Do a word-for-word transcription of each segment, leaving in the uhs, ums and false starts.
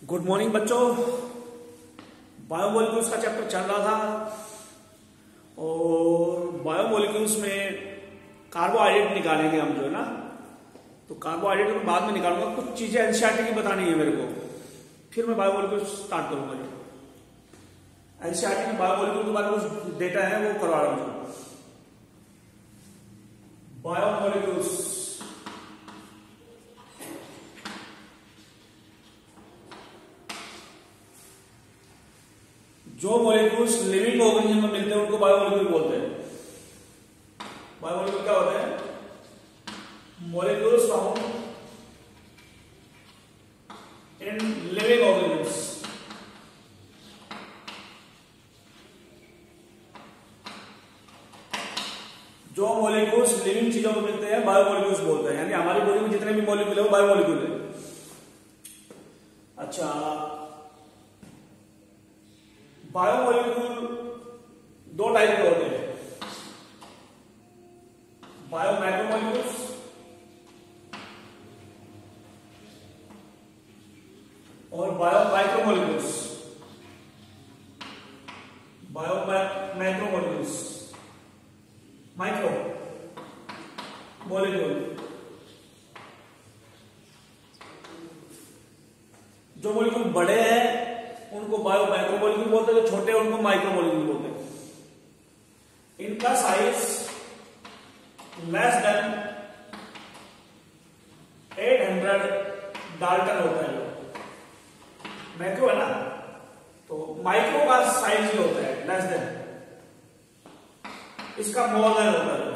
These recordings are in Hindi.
गुड मॉर्निंग बच्चों। बायोमोलिक्यूल्स का चैप्टर चल रहा था और बायोमोलिक्यूल्स में कार्बोहाइड्रेट निकालेंगे हम, जो है ना। तो कार्बोहाइड्रेट को बाद में निकालूंगा, कुछ चीजें एनसीईआरटी की बतानी है मेरे को, फिर मैं बायोमोलिक्यूल्स स्टार्ट करूंगा। जो एनसीईआरटी में बायोमोलिक्यूल के बारे में कुछ डेटा है वो करवा रहा हूं। बायोमोलिक्यूल्स जो मॉलिक्यूल्स लिविंग ऑर्गेनिज्म में मिलते हैं उनको बायोमोलिक्यूल बोलते हैं। बायोमोलिक्यूल क्या होते हैं? Molecules found in living organisms. जो मॉलिक्यूल्स लिविंग चीजों में मिलते हैं बायोमोलिक्यूल्स बोलते हैं, यानी हमारी बॉडी में जितने भी मॉलिक्यूल है वो बायोमोलिक्यूल है। अच्छा, बायोमोलिक्यूल दो टाइप के होते हैं, बायो मैक्रोमोलिक्यूल्स और bio micromolecules. Bio macromolecules, micro molecule. जो मॉलिक्यूल बड़े हैं उनको बायो मैक्रोमोलिक्यूल बोलते हैं, जो छोटे हैं उनको माइक्रोमोलिक्यूल बोलते हैं। इनका साइज लेस देन आठ सौ डाल्टन होता है। मैक्रो है ना, तो माइक्रो का साइज ही होता है लेस देन, इसका मोर देन होता है।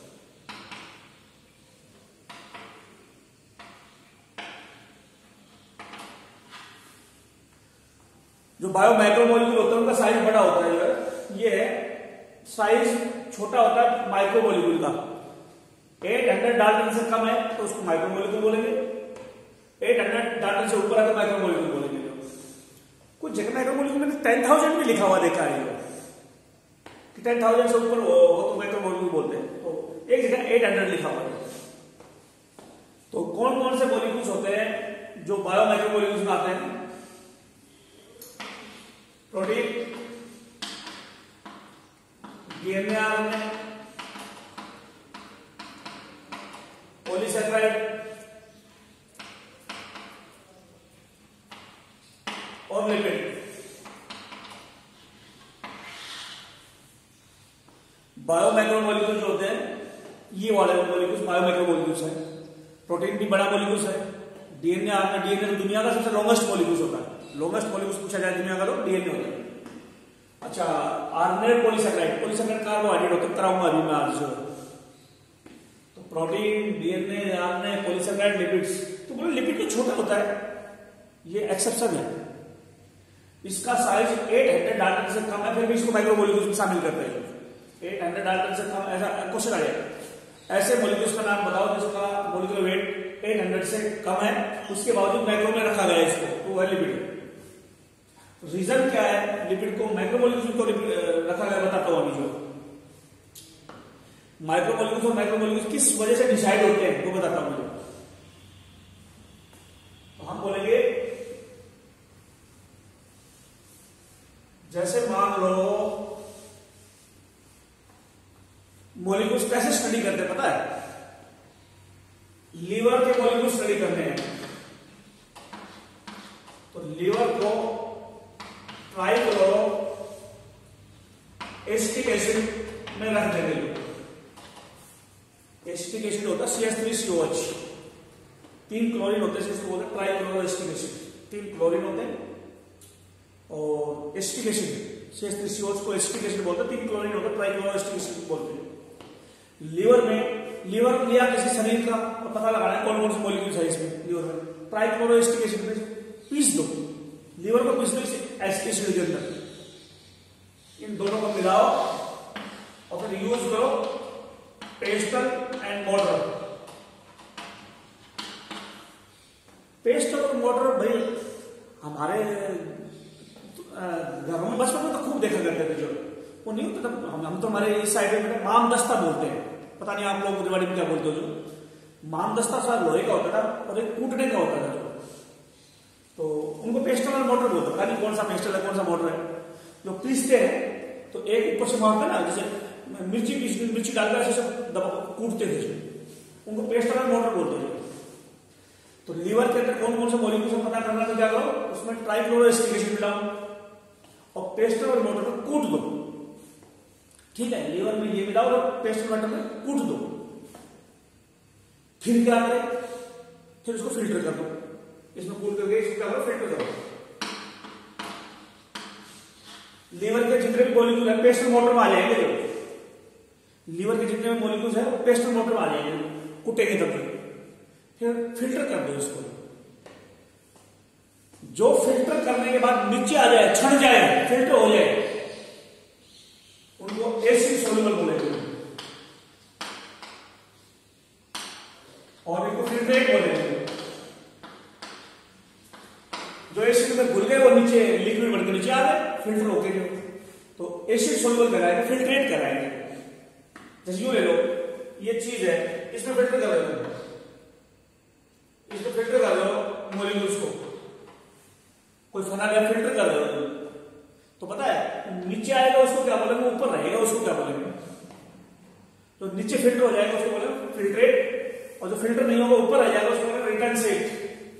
जो बायो मैक्रोमोलिक्यूल होता है उनका साइज बड़ा होता है, जो ये है साइज छोटा होता है माइक्रोमोलिक्यूल का। आठ सौ डाल्टन से कम है तो उसको माइक्रोमोलिक्यूल बोलेंगे, आठ सौ डाल्टन से ऊपर है तो माइक्रोमोलिक्यूल बोलेंगे। कुछ जगह माइक्रोमोलिक्यूल में टेन थाउजेंड भी लिखा हुआ देखा है कि टेन थाउजेंड से ऊपर वो तो माइक्रोमोलिक्यूल बोलते हैं, तो एक जगह आठ सौ लिखा हुआ है। तो कौन कौन से मॉलिक्यूल्स होते हैं जो बायो माइक्रोमोलिक्यूल्स में आते हैं? प्रोटीन, डीएनए, आरएनए, पॉलीसेकेराइड और लिपिड। बायो मैक्रोमोलिक्यूल्स जो होते हैं ये वाले मॉलिक्यूल्स बायो मैक्रोमोलिक्यूल्स हैं। प्रोटीन भी बड़ा मॉलिक्यूल्स है, डीएनए, आरएनए। डीएनए तो दुनिया का सबसे लॉन्गेस्ट मॉलिक्यूल्स होता है, लॉन्गेस्ट मॉलिक्यूल्स पूछा जाए दुनिया का तो डीएनए होता है। अच्छा, आरएनए, पॉलीसेकेराइड। पॉलीसेकेराइड कार्बोहाइड्रेट होते हैं, कराऊंगा अभी मैं आज। तो protein, DNA, RNA, polysaccharide, lipids. तो बोलो लिपिड तो छोटा होता है, ये एक्सेप्शन है। इसका साइज आठ सौ डाल्टन से कम है, फिर भी इसको माइक्रोमोलिक्यूल्स में शामिल करते हैं। आठ सौ डाल्टन से कम, ऐसा क्वेश्चन आ जाएगा। ऐसे मॉलिक्यूल्स का नाम बताओ जिसका मॉलिक्यूलर वेट आठ सौ से कम है, उसके बावजूद माइक्रो में रखा गया है इसको, तो वह लिपिड। रीजन क्या है लिपिड को मैक्रोमोलिक्यूल को रखा गया, बताता हूं अभी। जो माइक्रोमोलिक्यूल्स और मैक्रोमोलिक्यूल्स किस वजह से डिसाइड होते हैं वो बताता हूं। तो हम बोलेंगे, जैसे मान लो मॉलिक्यूल्स कैसे स्टडी करते हैं पता है? लीवर के मॉलिक्यूल स्टडी करने हैं तो लीवर को ट्राइक्लोरो एसिटिक एसिड में रख देंगे। एसिटिक एसिड होता है C H three C O H, तीन क्लोरीन होते हैं, इसको बोलते हैं ट्राइक्लोरो एसिटिक एसिड। तीन क्लोरीन होते हैं और acetic acid C H three C O H को एसिटिक एसिड बोलते हैं, तीन क्लोरीन होता है ट्राइक्लोरो एसिटिक एसिड बोलते हैं। लीवर में लीवर लिया किसी शरीर का और पता लगाना है कौन कौन से मॉलिक्यूल्स है इसमें लीवर में। ट्राइक्लोरो एसिटिक एसिड में पीस दो, लीवर को पीस दो एसिटिक एसिड के अंदर। इन दोनों को मिलाओ और फिर यूज करो पेस्टल एंड मोटर। पेस्टल और मोटर भाई हमारे घरों में बचपन में तो खूब देखा करते थे। जो वो नहीं होता था, हम तो हमारे इस साइड में माम दस्ता बोलते हैं, पता नहीं आप लोग दिवाली में क्या बोलते हो। जो माम दस्ता सा लोहे का होता था और एक कूटने का होता था। जो तो उनको पेस्टल और मोटर बोलते हैं, खाली कौन सा पेस्टल है कौन सा मोटर है। जो पीसते हैं तो एक ऊपर से मारते ना, जैसे मिर्ची पीस मिर्ची डालकर ऐसे दबा कूटते थे, उनको पेस्टल और मोटर बोलते हैं। तो लीवर के अंदर कौन कौन से मॉलिक्यूल पता करना तो क्या करो, उसमें ट्राइक्लोरोएसिटिक मिलाओ और पेस्टल और मोटर को कूट दो। ठीक है, लीवर में ये मिलाओ और पेस्टल वाटर में कूट दो। फिर क्या करें, फिर उसको फिल्टर कर दो, इसमें कूट करके इसको क्या करो, फिल्टर करो। लीवर के जितने भी मॉलिक्यूल है पेस्टल मोटर में आ जाएंगे। लीवर के जितने भी मॉलिक्यूल्स है वो पेस्टल मोटर में आ जाएंगे, कुटेंगे तब। फिर फिल्टर कर दो इसको। जो फिल्टर करने के बाद नीचे आ जाए, छन जाए, फिल्टर हो जाए, उनको एसिड सोल्यूबल बोलेंगे और इनको फिल्ट्रेट बोलेंगे। जो एसिड में घुल गए वो नीचे लिक्विड बनकर नीचे आ गए, फिल्टर होके जो तो एसिड सोल्यूबल कराएंगे, फिल्ट्रेट कराएंगे। जैसे यूं ले लो, ये चीज है, इसमें फिल्टर कर दो, इसको फिल्टर कर दो मॉलिक्यूल्स को, कोई फना या फिल्टर कर दो, तो पता है नीचे आएगा उसको क्या बोलेंगे, ऊपर रहेगा उसको क्या बोलेंगे। तो नीचे फिल्टर हो जाएगा उसको बोलेंगे फिल्ट्रेट, और जो फिल्टर नहीं होगा ऊपर आ जाएगा उसको बोलेंगे रिटर्नसेट।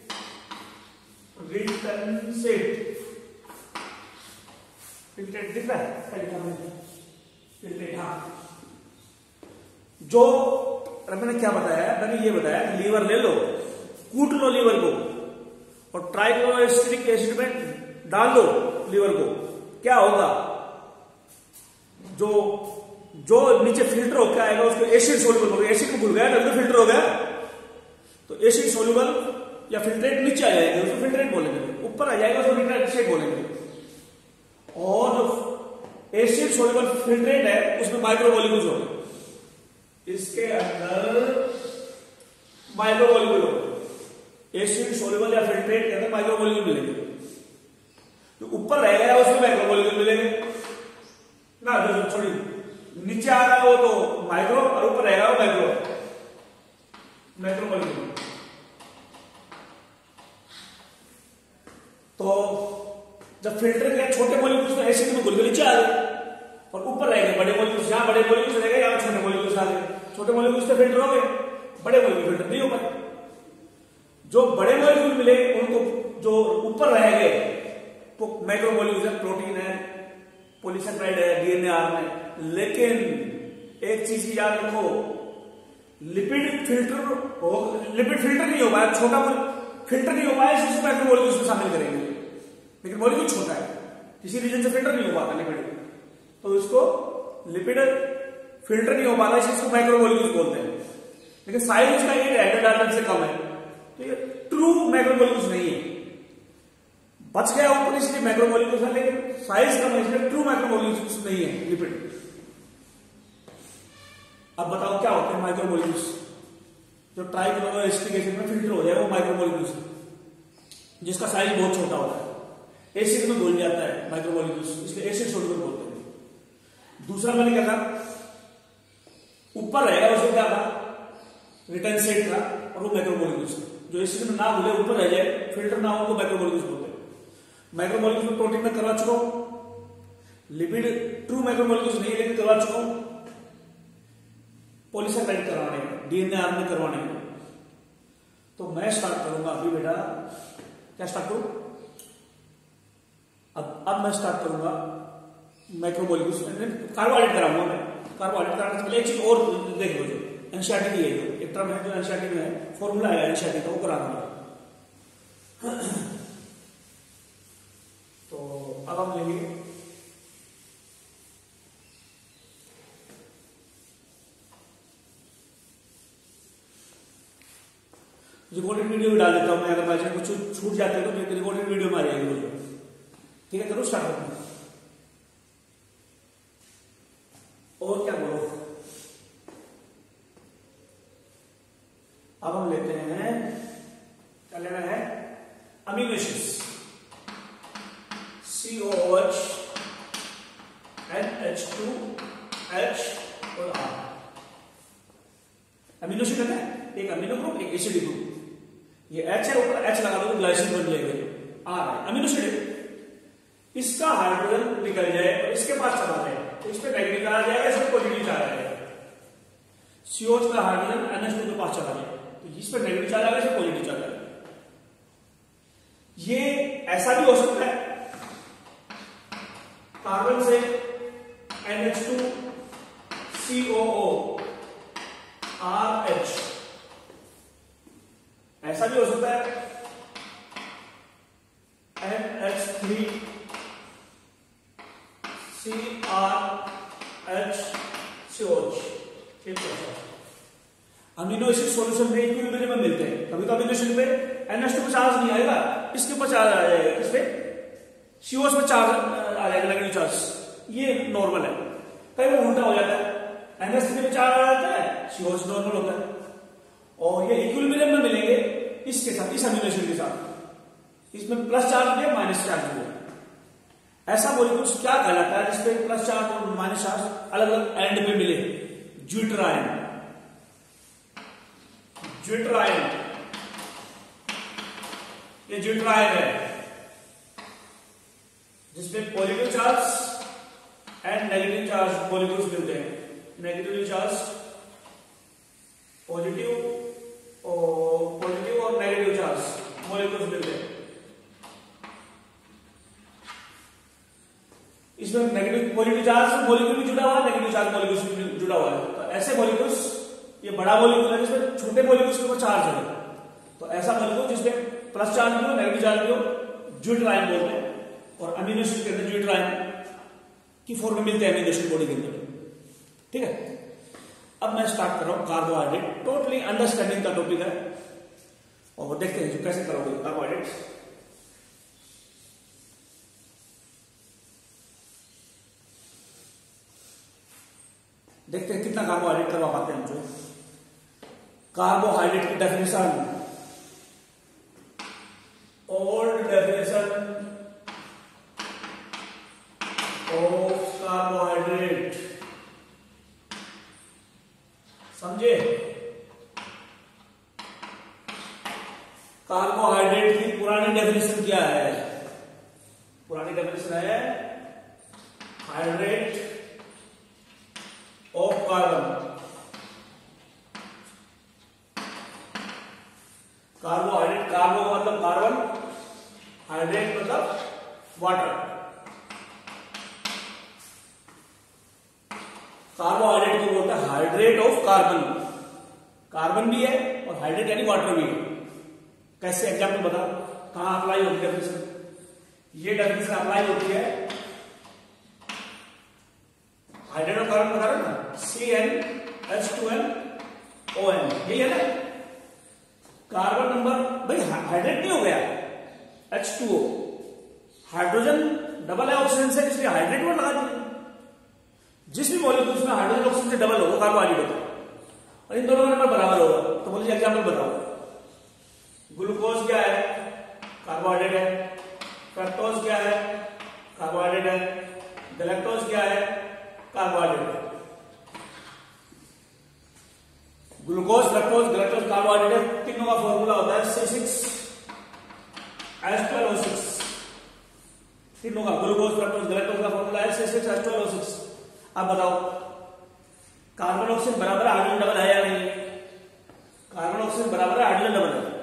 रिटर्नसेट फिल्ट्रेट दिख रहा है, फिल्ट्रेट। हाँ, जो मैंने क्या बताया, मैंने ये बताया लीवर ले लो, कूट लो लीवर को और ट्राइक्लोरोएसिटिक एसिड में डाल दो लीवर को, क्या होगा, जो जो नीचे फिल्टर होकर आएगा उसको एसिड सोल्यूबल होगा। एसिड को भूल गया तो फिल्टर हो गया, तो एसिड सोल्यूबल या फिल्ट्रेट नीचे आ जाएगा, उसको फिल्ट्रेट बोलेंगे। ऊपर आ जाएगा उसको रिटर्नसेट बोलेंगे। और जो एसिड सोल्यूबल फिल्ट्रेट है उसमें माइक्रोमोलिक्यूल्स होंगे, इसके अंदर माइक्रोमोलिक्यूल होंगे। एसिड सोल्यूबल या फिल्ट्रेट के अंदर माइक्रोमोलिक्यूल मिलेंगे। जो ऊपर रहेगा उसमें माइक्रोमोलिक्यूल मिलेंगे ना, जो छोड़ी नीचे आ रहा है वो तो माइक्रो और ऊपर रहेगा वो माइक्रो माइक्रोमोलिक्यूल। तो जब फिल्टर किया छोटे मॉलिक्यूल्स में एसिड में घुल के नीचे आ गए और ऊपर रह गए बड़े मॉलिक्यूल्स, यहां बड़े मॉलिक्यूल्स रह गए, यहां छोटे मॉलिक्यूल्स आ गए। छोटे मॉलिक्यूल्स से फिल्टर हो गए, बड़े मॉलिक्यूल फिल्टर नहीं हो पाए। जो बड़े मॉलिक्यूल मिले उनको जो ऊपर रह गए तो मैक्रोमोलिक्यूल्स है, प्रोटीन है, पॉलीसेकेराइड है, डीएनए आरएनए। लेकिन एक चीज की याद रखो, लिपिड फिल्टर हो, लिपिड फिल्टर नहीं हो पाया, छोटा फिल्टर नहीं हो पाया, इसको मैक्रोमोलिक्यूल्स में शामिल करेंगे। लेकिन मॉलिक्यूल छोटा है, किसी रीजन से फिल्टर नहीं हो पाता लिपिड, तो इसको लिपिड फिल्टर नहीं हो पाता, इसको मैक्रोमोलिक्यूल्स बोलते हैं। लेकिन साइज इसका एट हंड्रेड डार्टन से कम है, तो ये ट्रू मैक्रोमोलिक्यूल्स नहीं है। बच गया ऊपर इसलिए मैक्रोमोलिक्यूल्स है, लेकिन साइज कम है इसलिए ट्रू मैक्रोमोलिक्यूल्स नहीं है लिपिड। अब बताओ क्या होते हैं माइक्रोमोलिक्यूल्स? जो ट्राइक्लोरोएसिटिक एसिड में फिल्टर हो जाए वो माइक्रोमोलिक्यूल्स, जिसका साइज बहुत छोटा होता है, एसिड में घुल जाता है माइक्रोमोलिक्यूल्स, इसलिए एसिड सोल्यूबल बोलते हैं। दूसरा मैंने क्या था, ऊपर रहेगा उसको क्या था, रिटर्नसेट था, और वो मैक्रोमोलिक्यूल्स। जो एसिड में ना घुले ऊपर रह जाए, फिल्टर ना हो, तो मैक्रोमोलिक्यूल्स बोलते हैं। मैक्रोमोलिक्यूल्स में प्रोटीन में करवा चुका हूं, लिपिड ट्रू मैक्रोमोलिक्यूल्स नहीं है लेकिन करवा चुका हूं, पॉलीसेकेराइड करवाने में, डीएनए आरएनए करवाने में। तो मैं स्टार्ट करूंगा अभी बेटा, क्या स्टार्ट करूं? अब अब मैं स्टार्ट करूंगा मैक्रोमोलिक्यूल्स में, कार्बोहाइड्रेट कराऊंगा मैं। कार्बोहाइड्रेट कराने से पहले एक चीज और देख लो, जो एनसीईआरटी की है, एक टर्म है जो एनसीईआरटी में है, फॉर्मूला है एनसीईआरटी का, वो कराना। तो अब हम लेंगे रिकॉर्डेड वीडियो भी डाल देता हूं मैं, अगर बाई चांस कुछ छूट जाते हो तो रिकॉर्डेड वीडियो में आ जाएगी वीडियो। ठीक है, करो स्टार्ट करना। और क्या बोलो, अब हम लेते हैं, क्या लेना है, amino acids, C O H, N H two, H और आर। अमीनो एसिड है, एक अमीनो ग्रुप, एक एसिड ग्रुप। ये H है, ऊपर H लगा दो तो ग्लाइसिन बन जाएगा। आ रहा है अमीनो एसिड, इसका हाइड्रोजन निकल जाए और इसके पास चला जाए तो इस पे नेगेटिव चार्ज आ जाएगा, इस पे पॉजिटिव चार्ज आ जाएगा। सीओच का हाइड्रोजन एन एच टू के पास चला जाए तो इस पे नेगेटिव चार्ज आएगा, इस पे पॉजिटिव चार्ज आएगा। ये ऐसा भी हो सकता है कार्बन से N H two C O O R H, ऐसा भी हो सकता है N H three C R H C O H. Amino acid solution में इक्विलिब्रियम में मिलते हैं, कभी तो अमीनो एसिड में एन एच टू पे चार्ज नहीं आएगा, इसके ऊपर चार्ज आ जाएगा, इस पे सीओएच पे चार्ज आ जाएगा नेगेटिव चार्ज, ये नॉर्मल है। कई बार उल्टा हो जाता है, एन एच थ्री पे चार्ज आ जाता है, सीओएच नॉर्मल होता है, और ये इक्विलिब्रियम में मिलेंगे इसके साथ, इस अमीनो एसिड के साथ, इसमें प्लस चार्ज भी है माइनस चार्ज भी है। ऐसा मॉलिक्यूल्स क्या कहलाता है जिसपे प्लस चार्ज और माइनस चार्ज अलग अलग एंड पे मिले? ज्यूटरायन। ज्यूटरायन, ये ज्यूटरायन है जिसमें positive charge and negative charge molecules मिलते हैं। नेगेटिव चार्ज पॉजिटिव और पॉजिटिव और नेगेटिव चार्ज मॉलिक्यूल्स मिलते हैं। इसमें नेगेटिव पॉजिटिव चार्ज मॉलिक्यूल भी जुड़ा हुआ है, नेगेटिव चार्ज मॉलिक्यूल भी जुड़ा हुआ है। तो ऐसे मॉलिक्यूल्स, ये बड़ा मॉलिक्यूल है जिसमें छोटे मॉलिक्यूल्स के ऊपर चार्ज है, तो ऐसा मॉलिक्यूल जिसमें प्लस चार्ज भी हो नेगेटिव चार्ज भी हो, ज्यूटरायन बोलते हैं। और अमीनो एसिड के अंदर ज्यूटरायन की फॉर्म में मिलते हैं अमीनो एसिड बॉडी के अंदर। ठीक है, अब मैं स्टार्ट कर रहा हूं कार्बोहाइड्रेट। टोटली अंडरस्टैंडिंग का टॉपिक है और देखते हैं कैसे करोगे कार्बोहाइड्रेट। देखते हैं कितना कार्बोहाइड्रेट करवा पाते हैं मुझे। कार्बोहाइड्रेट की definition, old definition of carbohydrate, समझे? कार्बोहाइड्रेट की पुरानी डेफिनेशन क्या है? पुरानी डेफिनेशन है hydrate of carbon. Carbohydrate, carbo मतलब कार्बन, हाइड्रेट मतलब वाटर। कार्बोहाइड्रेट को बोलते हैं हाइड्रेट ऑफ कार्बन। कार्बन भी है और हाइड्रेट यानी वाटर भी है। कैसे एग्जाम्पल बताओ, कहां अप्लाई होती है डेफिनेशन? ये डेफिनेशन अप्लाई होती है हाइड्रेट ऑफ कार्बन बता रहे ना, C N H two N O N, यही है ना। कार्बन नंबर भाई हाइड्रेट नहीं हो गया, H two O, hydrogen double है ऑक्सीजन से, इसलिए हाइड्रेट वर्ड लगा दिया। जिस भी मॉलिक्यूल्स में हाइड्रोजन ऑक्सीजन से डबल होगा कार्बोहाइड्रेट होता है, और इन दोनों का नंबर बराबर होगा। तो बोलिए एग्जाम्पल बताओ। ग्लूकोज क्या है? कार्बोहाइड्रेट है। फ्रक्टोज क्या है? कार्बोहाइड्रेट है। गैलेक्टोज क्या है? Carbohydrate. Glucose, fructose, galactose carbohydrate, तीनों का फॉर्मूला होता है C six H twelve O six. तीनों का ग्लूकोज, फ्रक्टोज, गैलेक्टोज का फॉर्मूला है C six H twelve O six. अब बताओ कार्बन ऑक्सीजन बराबर हाइड्रोजन डबल है या नहीं? कार्बन ऑक्सीजन बराबर है हाइड्रोजन डबल है।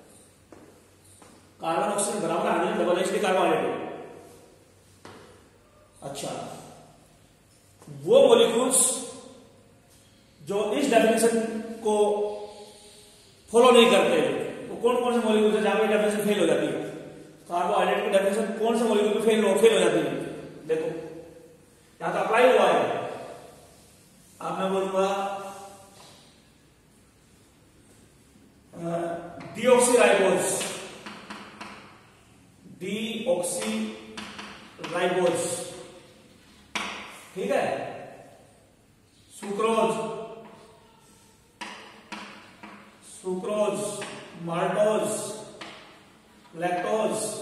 कार्बन ऑक्सीजन बराबर हाइड्रोजन डबल है, इसलिए कार्बोहाइड्रेट। अच्छा, वो मॉलिक्यूल्स जो इस डेफिनेशन को फॉलो नहीं करते, वो कौन कौन से मॉलिक्यूल्स है जहां पे डेफिनेशन फेल हो जाती है? कार्बोहाइड्रेट की डेफिनेशन कौन से मॉलिक्यूल पे फेल हो फेल हो जाती है? देखो यहां तो अप्लाई हुआ है। अब मैं बोलूंगा डीऑक्सीराइबोज, डीऑक्सीराइबोज, ठीक है। सुक्रोज, सुक्रोज, माल्टोज, लैक्टोज,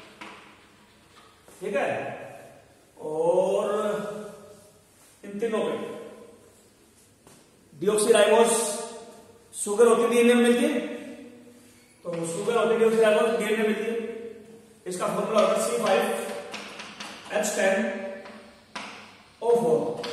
ठीक है। और इन तीनों पे डीऑक्सीराइबोज शुगर होती है, डीएनए में मिलती है, तो शुगर होती है डीऑक्सीराइबोज डीएनए में मिलती है। इसका फॉर्मूला होगा C five H ten O four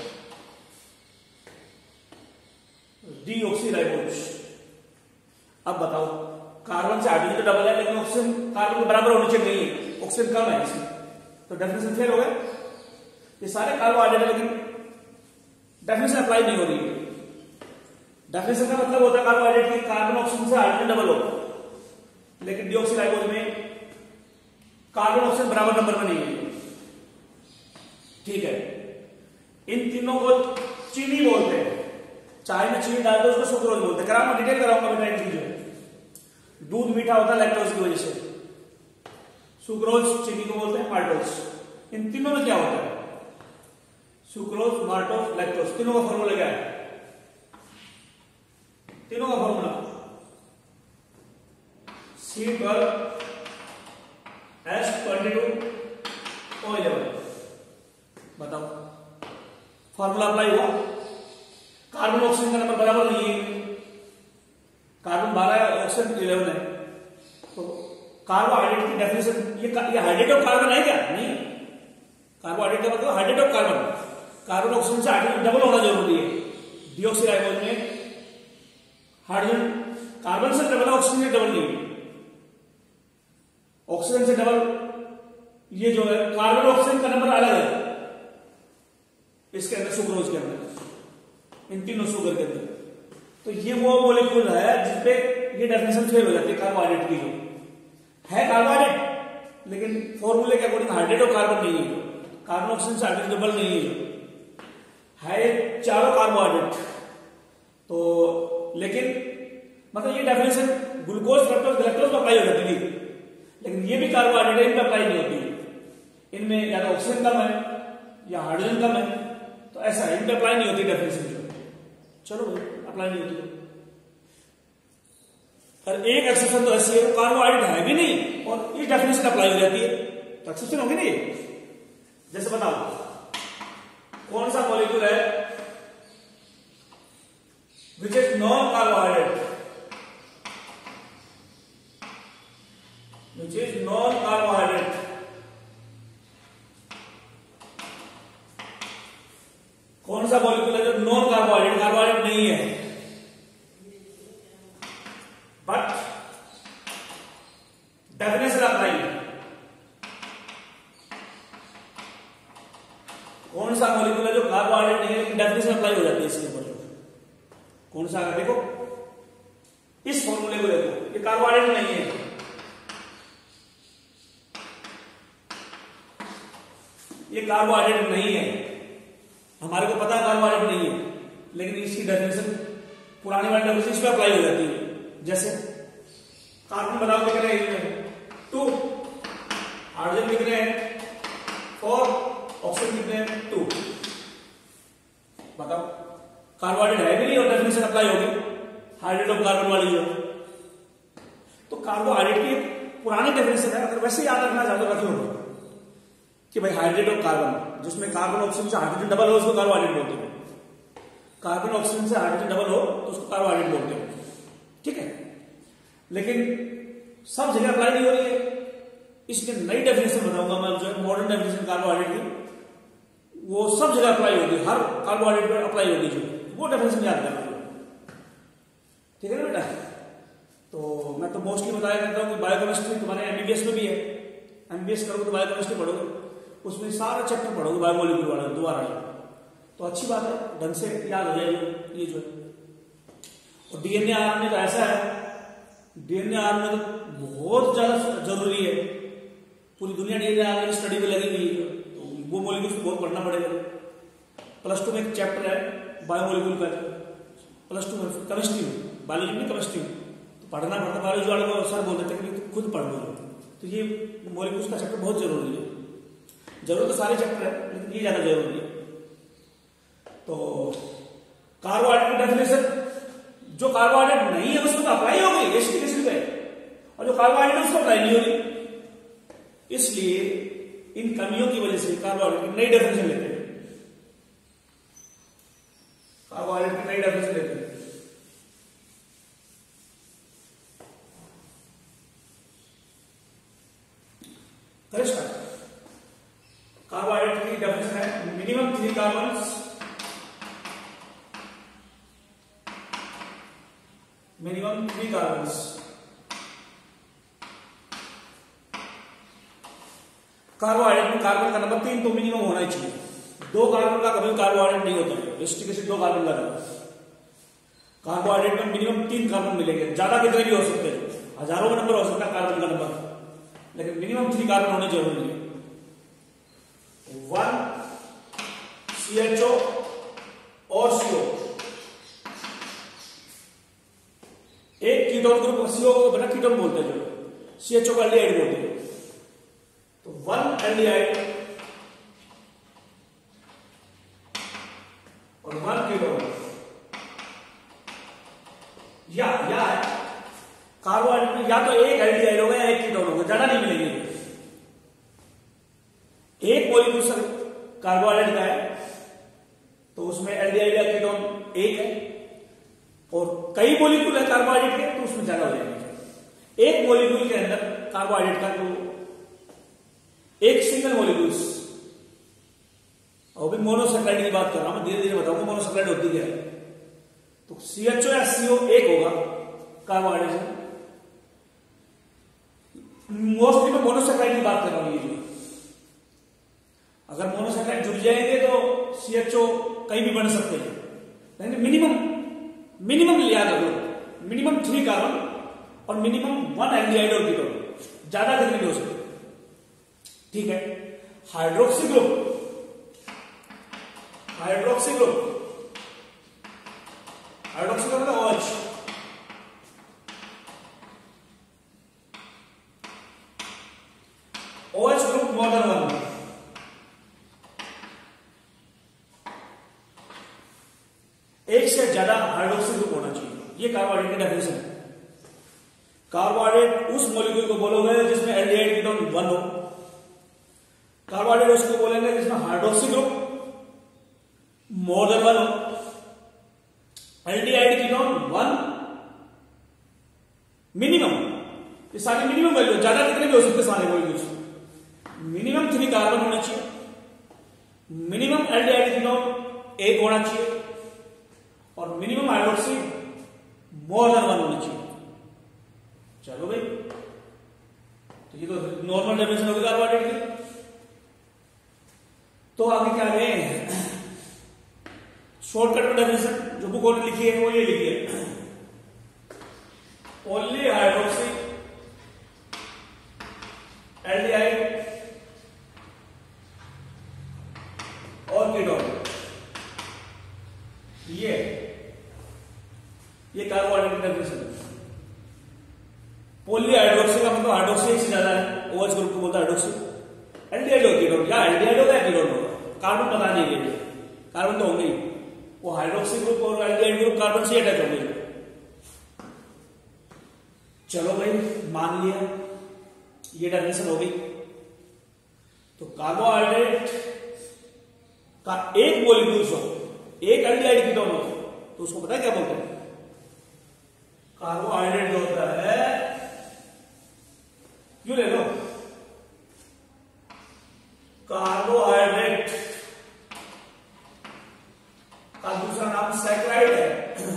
deoxyribose. अब बताओ, कार्बन से हाइड्रोजन तो डबल है, लेकिन ऑक्सीजन कार्बन के बराबर होने चाहिए, नहीं है, ऑक्सीजन कम है इसमें, तो डेफिनेशन फेल हो गया। ये सारे कार्बोहाइड्रेट, लेकिन डेफिनेशन अप्लाई नहीं हो रही है। डेफिनेशन का मतलब होता है कार्बोहाइड्रेट की कार्बन ऑक्सीजन से हाइड्रोजन डबल हो, लेकिन डीऑक्सीराइबोज में कार्बन ऑक्सीजन बराबर नंबर में नहीं है। ठीक है, इन तीनों को चीनी बोलते हैं। चाय में चीनी डालते हैं, उसको सुक्रोज बोलते हैं। कराऊंगा, डिटेल कराऊंगा बेटा इन चीजों। दूध मीठा होता है लैक्टोज की वजह से, सुक्रोज चीनी को बोलते हैं माल्टोज। इन तीनों में क्या होता है? सुक्रोज, माल्टोज, लैक्टोज, तीनों का फॉर्मूला क्या है? तीनों का formula C twelve H twenty two O eleven. बताओ, फॉर्मूला अप्लाई हुआ? कार्बन ऑक्सीजन का नंबर बराबर नहीं है, कार्बन बारह है, ऑक्सीजन इलेवन है, तो कार्बोहाइड्रेट की डेफिनेशन, ये ये हाइड्रेट ऑफ कार्बन है क्या? नहीं। कार्बोहाइड्रेट का मतलब hydrate of carbon, carbon oxygen से हाइड्रोजन डबल होना जरूरी है। डीऑक्सीराइबोज में हाइड्रोजन कार्बन से डबल, ऑक्सीजन से डबल नहीं, ऑक्सीजन से डबल। ये जो है कार्बन ऑक्सीजन का नंबर अलग है इसके अंदर, सुक्रोज के अंदर, इन तीनों शुगर के अंदर। तो ये वो मॉलिक्यूल है जिसपे ये डेफिनेशन फेल हो जाती है कार्बोहाइड्रेट की, जो है कार्बोहाइड्रेट, लेकिन फॉर्मूले के अकॉर्डिंग हाइड्रेट और कार्बन नहीं है, कार्बन ऑक्सीजन से हाइड्रोजन डबल नहीं है, है चारों कार्बोहाइड्रेट। तो लेकिन मतलब ये डेफिनेशन ग्लूकोज, फ्रक्टोज, गैलेक्टोज पर अप्लाई हो जाती है, लेकिन ये भी कार्बोहाइड्रेट है, इन पर अप्लाई नहीं होती। इनमें या तो ऑक्सीजन कम है या हाइड्रोजन कम है, तो ऐसा है, इन पर अप्लाई नहीं होती डेफिनेशन जो। चलो भाई, अप्लाई नहीं होती। और एक एक्सेप्शन तो ऐसी है, वो कार्बोहाइड्रेट है भी नहीं और इस डेफिनेशन अप्लाई हो जाती है, तो एक्सेप्शन होगी नहीं। जैसे बताओ, कौन सा मॉलिक्यूल है which is non carbohydrate, which is non carbohydrate, कौन सा मॉलिक्यूल है जो नॉन कार्बोहाइड्रेट, कार्बोहाइड्रेट नहीं है, बट डेफिनेशन अप्लाई। कौन सा मॉलिक्यूल है जो कार्बोहाइड्रेट नहीं है लेकिन डेफिनेशन अप्लाई हो जाती है इसके ऊपर? कौन सा है? देखो इस फॉर्मूले को देखो, ये कार्बोहाइड्रेट नहीं है, ये कार्बोहाइड्रेट नहीं है, हमारे को पता है कार्बोहाइड्रेट नहीं है, लेकिन इसकी डेफिनेशन पुरानी वाली डेफिनेशन इस पे अप्लाई हो जाती है। जैसे कार्बन बताओ लिख रहे हैं टू, हाइड्रोजन लिख रहे हैं फोर, ऑक्सीजन लिख रहे हैं टू। बताओ, कार्बोहाइड्रेट है भी नहीं और डेफिनेशन अप्लाई होगी हाइड्रेट ऑफ कार्बन वाली जो। तो कार्बोहाइड्रेट की पुरानी डेफिनेशन है, अगर वैसे याद रखना चाहते हो रख लो कि भाई हाइड्रेट ऑफ कार्बन, जिसमें कार्बन ऑक्सीजन से हाइड्रोजन डबल हो उसको कार्बोहाइड्रेट बोलते हैं, कार्बन ऑक्सीजन से हाइड्रोजन डबल हो तो उसको कार्बोहाइड्रेट बोलते हैं। ठीक है, लेकिन सब जगह अप्लाई नहीं हो रही है, इसलिए नई डेफिनेशन बताऊंगा मैं, जो मॉडर्न डेफिनेशन कार्बोहाइड्रेट की, वो सब जगह अप्लाई होगी, हर कार्बोहाइड्रेट पर अप्लाई होगी, जो वो डेफिनेशन याद करना। ठीक है ना बेटा? तो मैं तो मोस्टली बताया करता हूँ कि बायोकेमिस्ट्री तुम्हारे एमबीबीएस में भी है, एमबीबीएस करोगे तो बायोकेमिस्ट्री पढ़ोगे, उसमें सारा चैप्टर पढ़ोगे बायोमोलिक्यूल वाला दोबारा, तो अच्छी बात है, ढंग से याद हो जाएगी ये जो है। और डीएनए आरएनए तो ऐसा है, डीएनए आरएनए तो बहुत ज्यादा जरूरी है, पूरी दुनिया डीएनए आरएनए की स्टडी में लगी हुई है, तो वो मॉलिक्यूल्स को बहुत पढ़ना पड़ेगा। प्लस टू में एक चैप्टर है बायोमोलिक्यूल का, प्लस टू में केमिस्ट्री में, बायोलॉजी में केमिस्ट्री में, तो पढ़ना पड़ता है। बायोलॉजी वाले को सर बोल देते हैं कि खुद पढ़ लो, तो ये मॉलिक्यूल्स का चैप्टर बहुत जरूरी है। जरूर तो सारे चैप्टर है, लेकिन ये ज्यादा जरूरी है। तो कार्बोहाइड्रेट की डेफिनेशन, जो कार्बोहाइड्रेट नहीं है उसको तो अप्लाई हो गई एसिडिक एसिड पे, और जो कार्बोहाइड्रेट है उसको अप्लाई नहीं हो रही। इसलिए इन कमियों की वजह से कार्बोहाइड्रेट की नई डेफिनेशन लेते हैं, कार्बोहाइड्रेट की नई डेफिनेशन लेते हैं। करें स्टार्ट। कार्बोहाइड्रेट की डेफिनेशन है minimum three carbon, minimum three carbon. Carbohydrate में कार्बन का नंबर तीन तो मिनिमम होना ही चाहिए। दो कार्बन का कभी कार्बोहाइड्रेट नहीं होता है, स्टिक दो कार्बन का रहता है। कार्बोहाइड्रेट में मिनिमम तीन कार्बन मिलेंगे, ज्यादा कितने भी हो सकते हैं, हजारों में नंबर हो सकता है कार्बन का नंबर, लेकिन मिनिमम थ्री कार्बन होने जरूरी है। वन सी एच ओ और सीओ, एक कीटोन ग्रुप, सीओ को बना कीटोन बोलते हैं, जो सी एच ओ को एल्डिहाइड बोलते हैं। तो वन एल्डिहाइड और वन कीटोन, या या है कार्बोहाइड्रेट में या तो एक एल्डिहाइड होगा या एक कीटोन होगा, ज्यादा नहीं मिलेंगे। एक मॉलिक्यूल कार्बोहाइड्रेट का है तो उसमें एल्डिहाइड या कीटोन एक है, और कई मॉलिक्यूल है कार्बोहाइड्रेट के तो उसमें ज्यादा हो जाएंगे। एक मॉलिक्यूल के अंदर कार्बोहाइड्रेट का तो एक सिंगल मॉलिक्यूल्स, और भी मोनोसैकेराइड की बात कर रहा हूं, धीरे धीरे बताऊंगा मोनोसैकेराइड होती क्या है। तो सीएचओ या सीओ एक होगा कार्बोहाइड्रेट से, मोस्टली मैं मोनोसैकेराइड की बात कर रहा हूं। ये अगर मोनोसैकेराइड जुड़ जाएंगे तो सीएचओ कहीं भी बन सकते हैं, लेकिन मिनिमम मिनिमम लिया करो, मिनिमम थ्री कार्बन और मिनिमम वन एल्डिहाइड और कीटोन, ज्यादा कितने भी हो सकते, ठीक है। Hydroxy group, hydroxy group, hydroxy group मतलब OH, OH group more than one, एक से ज्यादा हाइड्रोक्सी ग्रुप होना चाहिए, ये कार्बोहाइड्रेट की डेफिनेशन है। कार्बोहाइड्रेट उस मॉलिक्यूल को बोलोगे जिसमें एल्डिहाइड कीटोन वन हो, कार्बोहाइड्रेट उसको बोलेंगे जिसमें hydroxy group more than one हो, एल्डिहाइड कीटोन वन मिनिमम, ये सारी मिनिमम वैल्यू, ज्यादा कितने भी हो सकते सारे मॉलिक्यूल्स, मिनिमम थ्री कार्बन होना चाहिए, मिनिमम एल्डिहाइड कीटोन एक होना चाहिए, और minimum hydroxy more than one होनी चाहिए। चलो भाई, तो ये तो नॉर्मल डेफिनेशन होगी कार्बोहाइड्रेट की। तो आगे क्या है, शॉर्टकट में डेफिनेशन जो बुक ने लिखी है वो ये लिखी है, ओनली हाइड्रोक्सी एल्डिहाइड और कीटोन, ये ये कार्बोहाइड्रेट की डेफिनेशन है। पोली हाइड्रोक्सी का मतलब हाइड्रोक्सी एक से ज्यादा है, OH ग्रुप को बोलता है हाइड्रोक्सी। एल्डिहाइड और कीटोन, या एल्डिहाइड होगा या कीटोन होगा, कार्बन बता नहीं गए, कार्बन तो होंगे ही, वो हाइड्रोक्सी ग्रुप और एल्डिहाइड ग्रुप कार्बन से अटैच होंगे। चलो भाई मान लिया, ये डेफिनेशन हो गई। तो कार्बोहाइड्रेट का एक मॉलिक्यूल हो, एक एल्डिहाइड कीटोन हो, तो उसको पता है क्या बोलते हैं, कार्बोहाइड्रेट जो होता है, यू ले लो, कार्बोहाइड्रेट का दूसरा नाम सैकराइड है,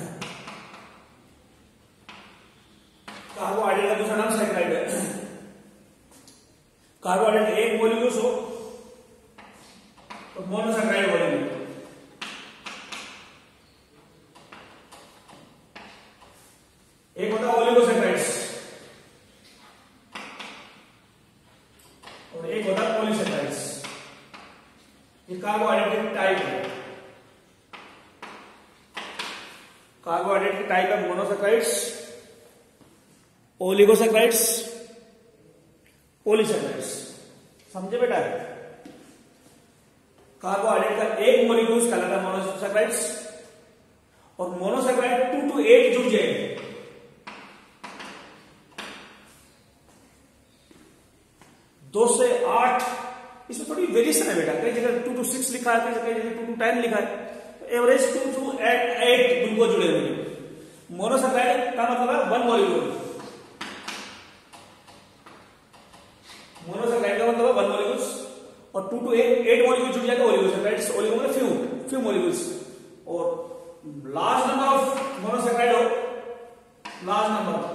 कार्बोहाइड्रेट का दूसरा नाम सैकराइड है। कार्बोहाइड्रेट एक मॉलिक्यूल हो तो मोनोसैकराइड बोलेंगे, एक होता है ओलिगोसैकराइड्स और एक होता है पॉलीसैकराइड्स। ये कार्बोहाइड्रेट की टाइप है, कार्बोहाइड्रेट की टाइप है मोनोसैकराइड्स, ओलिगोसैकराइड्स, पॉलीसैकराइड्स। समझे बेटा, कार्बोहाइड्रेट का एक मॉलिक्यूल कहलाता है मोनोसैकराइड्स, और मोनोसैकराइड टू टू एट जुड़ जाएंगे, दो से आठ, इसमें थोड़ी वेरिएशन है बेटा, कई जगह टू टू सिक्स लिखा है, कई जगह टू टू टेन लिखा है, तो average two to eight glucose जुड़े हुए हैं। मोनोसैकराइड का मतलब है वन मॉलिक्यूल, मोनोसैकराइड का मतलब है two to eight eight molecule जुड़ जाएगा ओलिगोसैकराइड्स। ओलिगो मतलब फ्यू फ्यू मॉलिक्यूल्स। और लार्ज नंबर ऑफ मोनोसैकराइड हो, लार्ज नंबर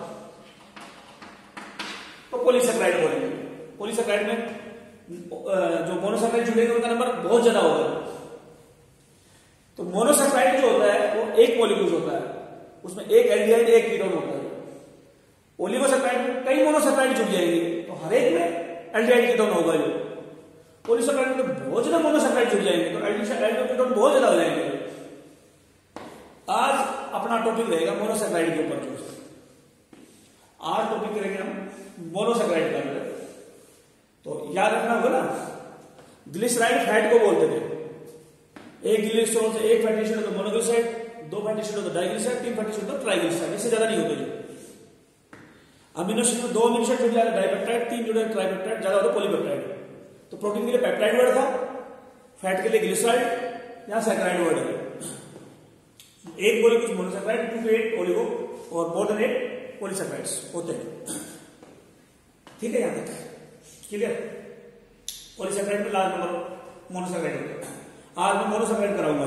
तो पॉलीसैकराइड बोलेंगे। पॉलीसैकराइड में जो मोनोसैकराइड जुड़ेंगे उनका नंबर बहुत ज्यादा होगा। तो मोनोसैकराइड जो होता है वो एक मॉलिक्यूल होता है, उसमें एक एल्डिहाइड एक कीटोन होता है। ओलिगोसैकराइड में कई मोनोसैकराइड जुड़ जाएंगे तो हर एक में एल्डिहाइड कीटोन होगा। जो पॉलीसैकराइड में बहुत ज्यादा मोनोसैकराइड जुड़ जाएंगे तो एल्डिहाइड कीटोन बहुत ज्यादा हो जाएंगे। आज अपना टॉपिक रहेगा मोनोसैकराइड के ऊपर। आज टॉपिक करेंगे हम मोनोसैकराइड का। तो याद रखना होगा ना, ग्लिसराइड फैट को बोलते थे। एक ग्लिसरॉल से एक फैटी एसिड हो तो मोनोग्लिसराइड, दो फैटी एसिड हो तो डाइग्लिसराइड, तीन फैटी एसिड हो तो ट्राइग्लिसराइड, इससे ज्यादा नहीं होते। अमीनो एसिड में दो अमीनो एसिड जुड़ जाए डाइपेप्टाइड, तीन जुड़े ट्राइपेप्टाइड, ज्यादा होता पॉलीपेप्टाइड। तो प्रोटीन के लिए पेप्टाइड वर्ड था, फैट के लिए ग्लिसराइड या सैकराइड वर्ड है। एक molecule monosaccharide, two to eight oligo और मोर देन एट पॉलीसैकराइड्स होते हैं। ठीक है, यहां तक क्लियर। पॉलीसैकराइड में लार्ज नंबर मोनोसैकराइड होते हैं। आज मैं मोनोसैकराइड कराऊंगा।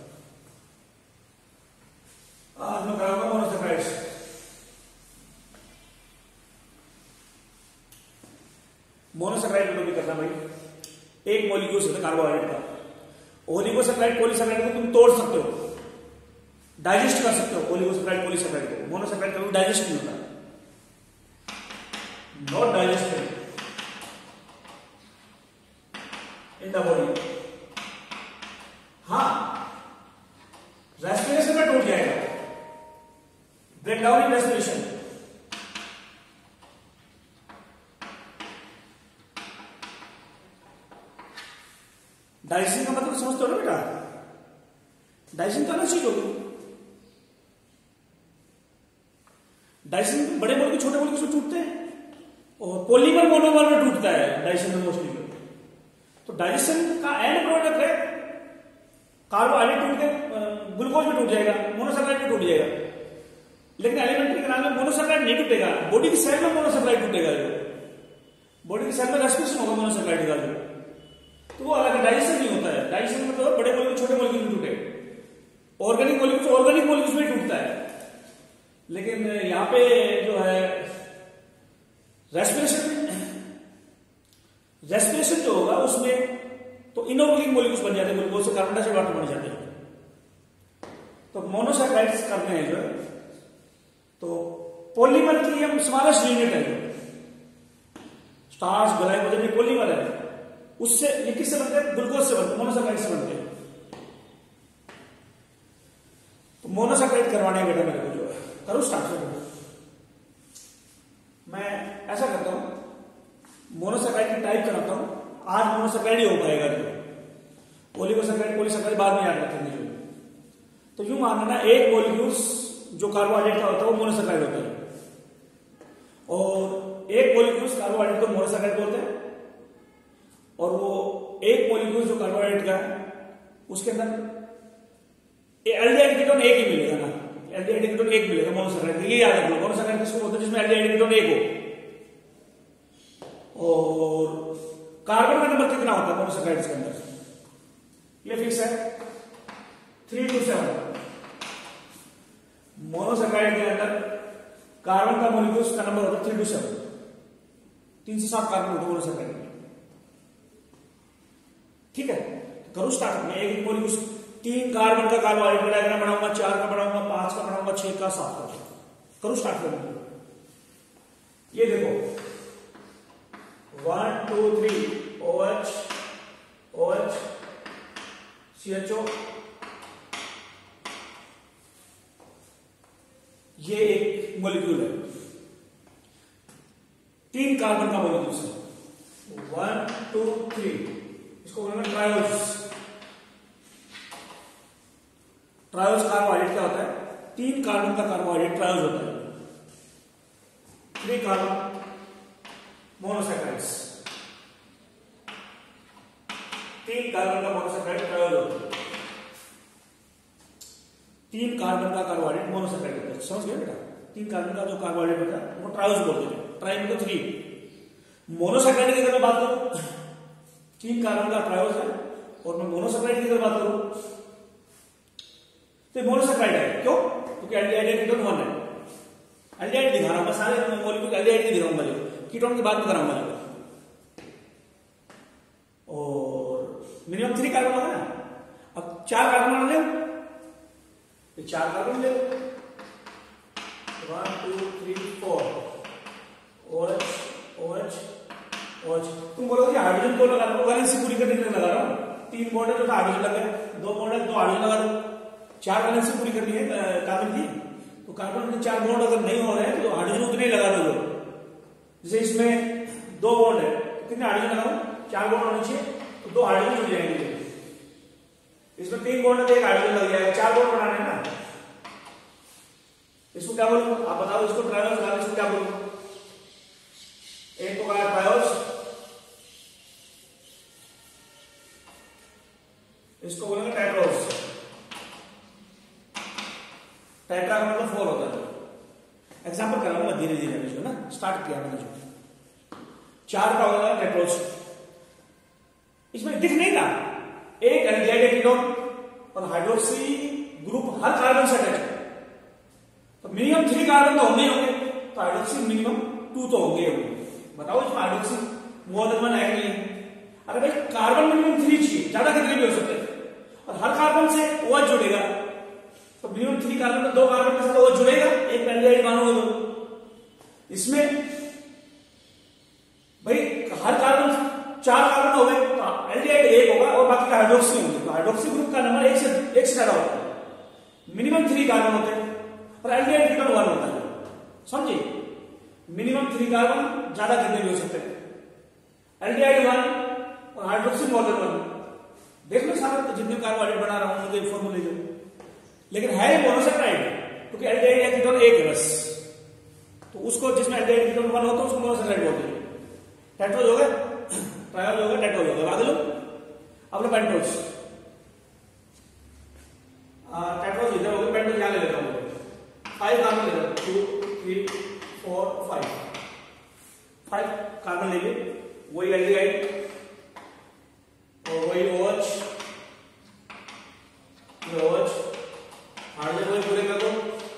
आज मैं कराऊंगा मोनोसैकराइड्स। मोनोसैकराइड को भी करना भाई। एक मॉलिक्यूल होता है कार्बोहाइड्रेट का। ओलिगोसैकराइड पॉलीसैकराइड को तुम तोड़ सकते हो, डाइजेस्ट कर सकते हो। ओलिगोसैकराइड पॉलीसैकराइड को, मोनोसैकराइड कभी डाइजेस्ट नहीं होता, not digested in the body. हाँ, रेस्पिरेशन में टूट जाएगा, break down in respiration. Digestion का मतलब समझते हो ना बेटा? डाइजेशन तो आना चाहिए। डाइजेशन बड़े मॉलिक्यूल छोटे मॉलिक्यूल टूटते हैं और पॉलीमर मोनोमर में टूटता है डाइजेशन में मोस्टली। तो डाइजेशन का एंड प्रोडक्ट है कार्बोहाइड्रेट टूट के ग्लूकोज में टूट जाएगा, मोनोसैकराइड में टूट जाएगा। लेकिन एलिमेंट्री के नाम में मोनोसैकराइड नहीं टूटेगा, बॉडी की सेल में मोनोसैकराइड टूटेगा। बॉडी की सेल में रेस्पिरेशन होगा मोनोसैकराइड का, तो वो अलग डाइजेशन नहीं होता है। डाइजेशन में तो बड़े मॉलिक्यूल छोटे मॉलिक्यूल में टूटे, ऑर्गेनिक मॉलिक्यूल ऑर्गेनिक मॉलिक्यूल में टूटता है। लेकिन यहां पे जो है रेस्पिरेशन रेस्पिरेशन जो होगा उसमें तो इनऑर्गेनिक मॉलिक्यूल्स बन जाते हैं, ग्लूकोज से कार्बन डाइऑक्साइड वाटर बन जाते हैं। तो मोनोसैकराइड्स करते हैं जो है, तो पॉलीमर की हम स्मॉलेस्ट यूनिट है स्टार्च ग्लाइकोजन, ये पॉलीमर है। उससे ये किससे बनते हैं? ग्लूकोज से बनते हैं, मोनोसैकराइड से बनते हैं। तो मोनोसैकराइड करवाने बेटा मेरे को जो है करो स्टार्ट करो। मैं ऐसा करता हूं, मोनोसैकराइड की टाइप कराता हूं। आज मोनोसैकराइड ही हो पाएगा, जो ओलिगोसैकराइड पॉलीसैकराइड बाद में याद रखेंगे। जो तो यूं मानना ना, एक मॉलिक्यूल्स जो कार्बोहाइड्रेट का होता है वो मोनोसैकराइड होता है, और एक मॉलिक्यूल्स कार्बोहाइड्रेट को मोनोसैकराइड बोलते हैं। और वो एक मॉलिक्यूल जो कार्बोहाइड्रेट का है उसके अंदर एल्डिहाइड कीटोन एक ही मिलेगा ना, एल्डिहाइड कीटोन एक मिलेगा मोनोसैकराइड। ये याद रखो, मोनोसैकराइड किसको बोलते हैं? जिसमें एल्डिहाइड कीटोन एक हो। और कार्बन का नंबर कितना होता है मोनोसैकराइड के अंदर? ये फिक्स है, थ्री टू सेवन। मोनोसैकराइड के अंदर कार्बन का मॉलिक्यूल्स का नंबर होता है थ्री टू सेवन। तीन से सात कार्बन होते हैं मोनोसैकराइड में। ठीक है, तो करो स्टार्ट। में एक मॉलिक्यूल तीन कार्बन का कार्बोहाइड्रेट डायग्राम बनाऊंगा, चार का बनाऊंगा, पांच का बनाऊंगा, छह का, सात का। करो स्टार्ट करना। ये देखो, one two three O H O H C H O, ये एक मॉलिक्यूल है, तीन कार्बन का मॉलिक्यूल है। वन टू थ्री, इसको बोलेंगे ट्रायोल्स। ट्रायोल्स कार्बोहाइड्रेट क्या होता है? तीन कार्बन का कार्बोहाइड्रेट ट्रायोल्स होता है। थ्री कार्बन मोनोसैकराइड्स, तीन कार्बन का मोनोसैकराइड ट्रायोल होता है। तीन कार्बन का कार्बोहाइड्रेट मोनोसैकराइड होता है। समझ गए बेटा? तीन कार्बन का जो कार्बोहाइड्रेट होता है वो ट्रायोल्स बोलते हैं। ट्राई में तो थ्री। मोनोसैकराइड की अगर मैं बात करूं तीन कार्बन का ट्रायोज है और मैं मोनोसेक्राइड की अगर बात करूं तो मोनोसेक्राइड है। क्यों? क्योंकि एल्डिहाइड कीटोन वन है। एल्डिहाइड दिखा रहा हूं मैं, सारे मॉलिक्यूल एल्डिहाइड नहीं दिखाऊंगा, कीटोन की बात कराऊंगा। और मिनिमम थ्री कार्बन होगा ना। अब चार कार्बन ले, चार कार्बन ले, one two three four, OH OH OH। तुम बोलोगे हाइड्रोजन को लगा दो, वैलेंसी पूरी करने के लिए लगा रहा हूं। तीन बॉन्ड है तो हाइड्रोजन लग गया, दो बॉन्ड है तो हाइड्रोजन लगा दो। चार वैलेंसी पूरी करनी है कार्बन की, तो कार्बन के चार बॉन्ड अगर नहीं हो रहे हैं तो हाइड्रोजन उतने ही लगा दो। जैसे इसमें दो बॉन्ड है तो कितने हाइड्रोजन लगाऊं? चार बॉन्ड होने चाहिए तो दो हाइड्रोजन जुड़ जाएंगे। इसमें तीन बॉन्ड है तो एक हाइड्रोजन लग जाएगा, चार बॉन्ड बनाने हैं ना। इसको क्या बोलूं? आप बताओ इसको ट्रायोज का इसको क्या बोलूं? एक तो कहा ट्रायोज, इसको बोलेंगे टेट्रोज। टेट्रा का मतलब फोर होता है। एग्जांपल कराऊंगा धीरे धीरे इसको ना, स्टार्ट किया मैंने जो चार का होगा टेट्रोज। इसमें दिख नहीं रहा एक एल्डिहाइड कीटोन और हाइड्रोक्सी ग्रुप हर कार्बन से अटैच है, तो मिनिमम थ्री कार्बन तो होंगे ही होंगे, तो हाइड्रोक्सी मिनिमम टू तो होंगे होंगे। बताओ इसमें हाइड्रोक्सी मोर देन वन है नहीं? अरे भाई कार्बन मिनिमम थ्री चाहिए, ज्यादा कितने भी हो सकते हैं, और हर कार्बन से OH जुड़ेगा, तो मिनिमम थ्री कार्बन में दो कार्बन के साथ OH जुड़ेगा, एक एल्डिहाइड मानोगे तो। इसमें भाई हर कार्बन चार कार्बन हो गए तो एल्डिहाइड एक होगा और बाकी का हाइड्रोक्सी होंगे, तो हाइड्रोक्सी ग्रुप का नंबर एक से एक से ज्यादा होता है। मिनिमम थ्री कार्बन होते हैं और एल्डिहाइड कीटोन वन होता है, समझे? मिनिमम थ्री कार्बन, ज्यादा कितने भी हो सकते हैं। एल्डिहाइड वन और हाइड्रोक्सी मोर देन वन। देख लो सारे जितने कार्बोहाइड्रेट बना रहा हूं उनके फॉर्मूले जो, लेकिन है मोनोसेक्राइड क्योंकि एल्डिहाइड कीटोन एक है बस, तो उसको जिसमें एल्डिहाइड कीटोन वन होता है उसको मोनोसेक्राइड बोलते हैं। टेट्रोज हो गए, ट्रायोज हो गए, टेट्रोज हो गए। आगे लो अब लो पेंटोज। टेट्रोज इधर हो गए, पेंटोज यहां ले लेता हूं। फाइव कार्बन ले लो, two three four five, five carbon ले लिए, वही एल्डिहाइड और वही OH, OH, हाइड्रोजन वही पूरे कर दो।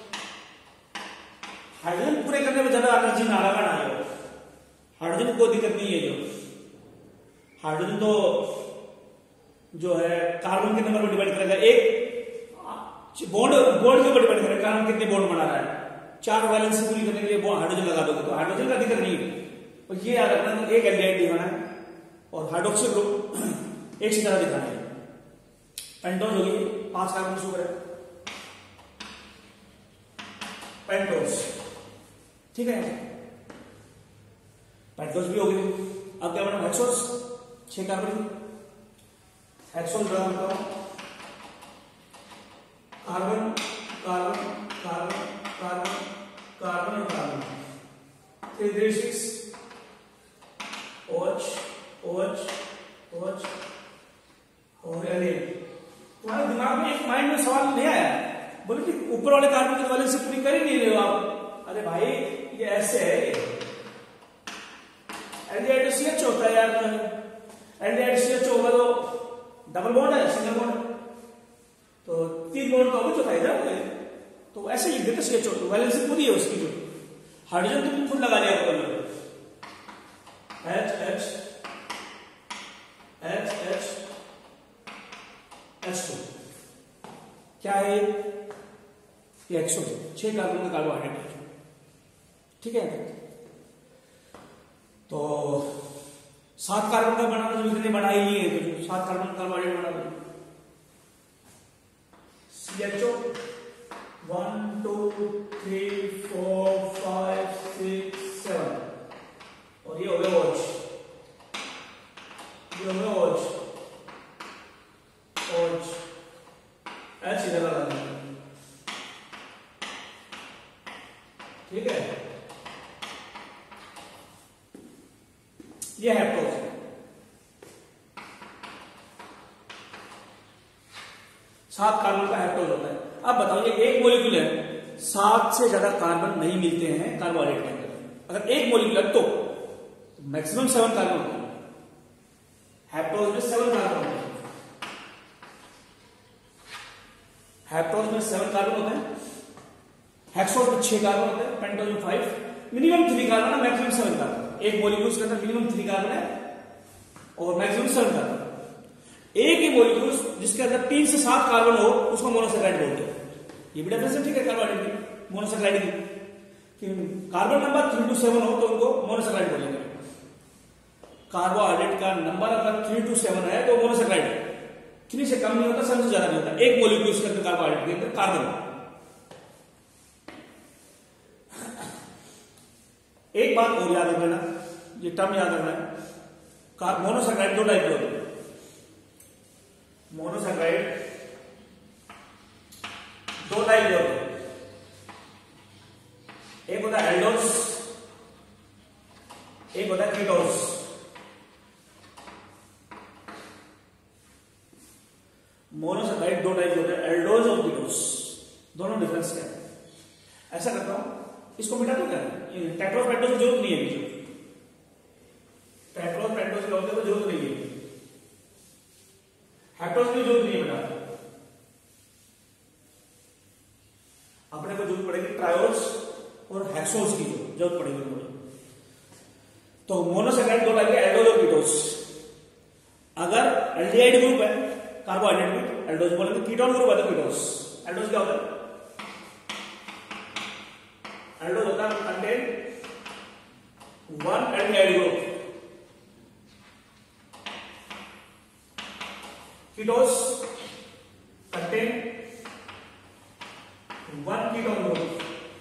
हाइड्रोजन पूरे करने में ज्यादा एनर्जी ना लगा ना आएगा, हाइड्रोजन को दिक्कत नहीं है। जो हाइड्रोजन तो जो है कार्बन के नंबर पर डिपेंड करेगा, एक बॉन्ड बॉन्ड के ऊपर डिपेंड करेगा, कार्बन कितने बॉन्ड बना रहा है। चार वैलेंसी पूरी करने के लिए हाइड्रोजन लगा दोगे तो हाइड्रोजन का दिक्कत नहीं है। और ये याद रखना एक एल्डिहाइड दिखाना है और हाइड्रोक्सी ग्रुप एक से ज्यादा दिखाना है। पेंटोज होगी, पांच कार्बन शुगर है, पेंटोज, ठीक है। पेंटोज भी होगी। अब क्या बना? हेक्सोस, छह कार्बन, हेक्सोस ड्रा करता हूं। Carbon carbon carbon carbon carbon और carbon, three three six, OH OH OH और एल्डिहाइड। तुम्हारे दिमाग में एक माइंड में सवाल नहीं आया बोले कि ऊपर वाले कार्बन की वैलेंसी पूरी कर ही नहीं रहे हो आप? अरे भाई ये ऐसे है, एल्डिहाइड सी एच होता है यार, एल्डिहाइड सी एच होगा तो डबल बॉन्ड है, सिंगल बॉन्ड तो तीन बॉन्ड तो चौथा इधर हो गए, तो ऐसे लिख देते सी एच ओ, वैलेंसी पूरी है उसकी। जो हाइड्रोजन तुम खुद लगा लिया करो, H H H H H two क्या है? ये एक्सो छह कार्बन का कार्बोहाइड्रेट है, ठीक है। तो सात कार्बन का बनाना जो इतने बना ही नहीं है, तो सात कार्बन कार्बोहाइड्रेट बना दो। C H O one two three four five six seven, और ये हो गया OH, ये हो गया OH, OH, H इधर लगा देंगे, ठीक है। ये हेप्टोज है। सात कार्बन का हेप्टोज होता है। अब बताओ ये एक मॉलिक्यूल है, सात से ज्यादा कार्बन नहीं मिलते हैं कार्बोहाइड्रेट के अंदर। अगर एक मॉलिक्यूल है तो मैक्सिमम सेवन कार्बन होता है, हेप्टोज में सेवन कार्बन होते हैं, हेप्टोज में सेवन कार्बन होते हैं, हेक्सोज में छह कार्बन होते हैं, पेंटोज में फाइव, मिनिमम थ्री कार्बन है, मैक्सिमम सेवन कार्बन। एक मॉलिक्यूल के अंदर मिनिमम थ्री कार्बन है और मैक्सिमम सेवन कार्बन। एक ही मॉलिक्यूल जिसके अंदर तीन से सात कार्बन हो उसको मोनोसैकेराइड बोलते हैं। ये भी डेफिनेशन ठीक है कार्बोहाइड्रेट की, मोनोसैकेराइड की, कि carbon number three to seven हो तो उनको मोनोसैकेराइड बोलेंगे। कार्बोहाइड्रेट का नंबर अगर थ्री टू सेवन है तो मोनोसैकेराइड है, थ्री से कम नहीं होता, सेवन से ज्यादा नहीं होता। एक मॉलिक्यूल के अंदर कार्बोहाइड्रेट के अंदर कार्बन। एक बात और याद रखना, ये टर्म याद रखना है, मोनोसैकेराइड दो टाइप के होते हैं। मोनोसैकेराइड दो टाइप के होते हैं, एक होता है एल्डोस, एक होता है कीटोस। मोनोसैकेराइड दो टाइप के होते हैं, एल्डोस और कीटोस। दोनों डिफरेंस क्या है? ऐसा करता हूं, इसको मिटा दो क्या, टेट्रोस पेंटोस की जरूरत नहीं है, टेट्रोस पेंटोस के होते तो जरूरत नहीं है, हेप्टोस की जरूरत नहीं है बेटा। अपने को जरूरत पड़ेगी ट्रायोस और हेक्सोस की जरूरत पड़ेगी मुझे। तो मोनोसैकेराइड दो टाइप के, एल्डोस और कीटोस। अगर एल्डिहाइड ग्रुप है कार्बोहाइड्रेट में, एल्डोस बोलेंगे, कीटोन ग्रुप है तो कीटोस। एल्डोस क्या होता है? एल्डोस होता है contain one aldehyde group, ketose contain one ketone group.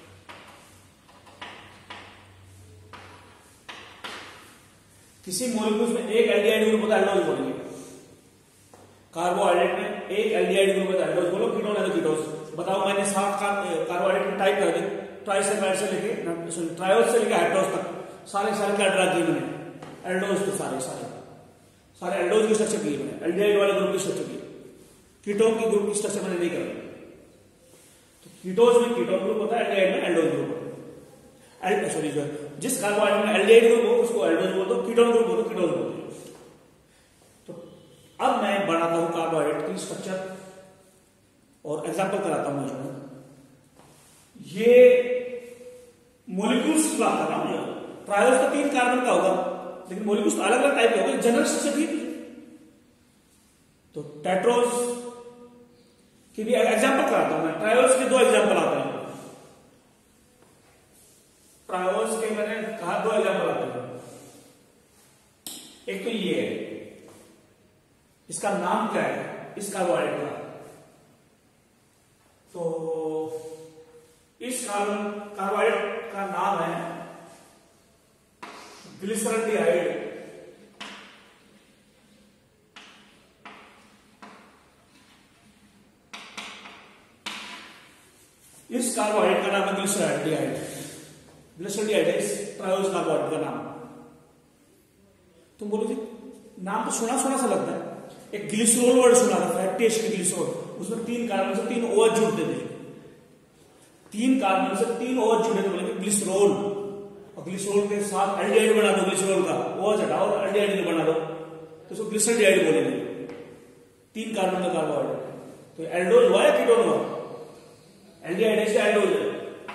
किसी मॉलिक्यूल में एक एल्डिहाइड ग्रुप होता है, एल्डोस बोलेंगे। कार्बोहाइड्रेट में एक एल्डिहाइड ग्रुप होता है, एल्डोस बोलो, कीटोन है तो कीटोस। बताओ, मैंने सात कार्बोहाइड्रेट टाइप कर दी, ट्राइसैकेराइड से लेके ट्रायोस से लेके हेप्टोस तक सारे सारे क्या ड्रा किए मैंने, एल्डोस के सारे सारे सारे एल्डोस की स्ट्रक्चर की मैंने, एल्डिहाइड वाले ग्रुप की स्ट्रक्चर की, कीटोन की ग्रुप की स्ट्रक्चर मैंने नहीं करी। तो कीटोस में कीटोन ग्रुप होता है, एल्डिहाइड में एल्डोस ग्रुप होता है। सॉरी, जो जिस कार्बोहाइड्रेट में एल्डिहाइड ग्रुप हो उसको एल्डोस बोल दो, कीटोन ग्रुप हो तो कीटोस बोल दो। तो अब मैं बनाता हूं कार्बोहाइड्रेट की स्ट्रक्चर और एग्जांपल कराता हूं। जो ये मॉलिक्यूल्स की बात कर रहा हूं, ट्रायोस तो तीन कार्बन का होगा, लेकिन मॉलिक्यूल्स तो अलग अलग टाइप के होंगे, जनरल स्ट्रक्चर ठीक है। तो टेट्रोस की भी एग्जांपल कराता हूं मैं। ट्रायोस के दो एग्जांपल आते हैं, ट्रायोस के मैंने कहा दो एग्जांपल आते हैं। एक तो ये है, इसका नाम क्या है इस कार्बोहाइड्रेट का? तो इस कार्बन कार्बोहाइड्रेट का नाम है ग्लिसरॉल्डिहाइड। इस कार्बोहाइड्रेट का नाम है ग्लिसरॉल्डिहाइड। ग्लिसरॉल्डिहाइड है इस ट्रायोस कार्बोहाइड्रेट का नाम। तुम बोलो जी, नाम तो सुना सुना सा लगता है। एक ग्लिसरॉल वर्ड सुना था, फैटी एसिड ग्लिसरॉल, उसमें तीन कार्बन से तीन OH जुड़ते थे, तीन कार्बन से तीन OH जुड़े तो बोलेंगे ग्लिसरॉल। और ग्लिसरॉल के साथ एल्डिहाइड बना दो, ग्लिसरॉल का OH हटाओ और एल्डिहाइड बना दो तो उसको ग्लिसरॉल्डिहाइड बोलेंगे। तीन कार्बन का कार्बोहाइड्रेट। तो एल्डोज हुआ या कीटोन हुआ? एल्डिहाइड से एल्डोज है,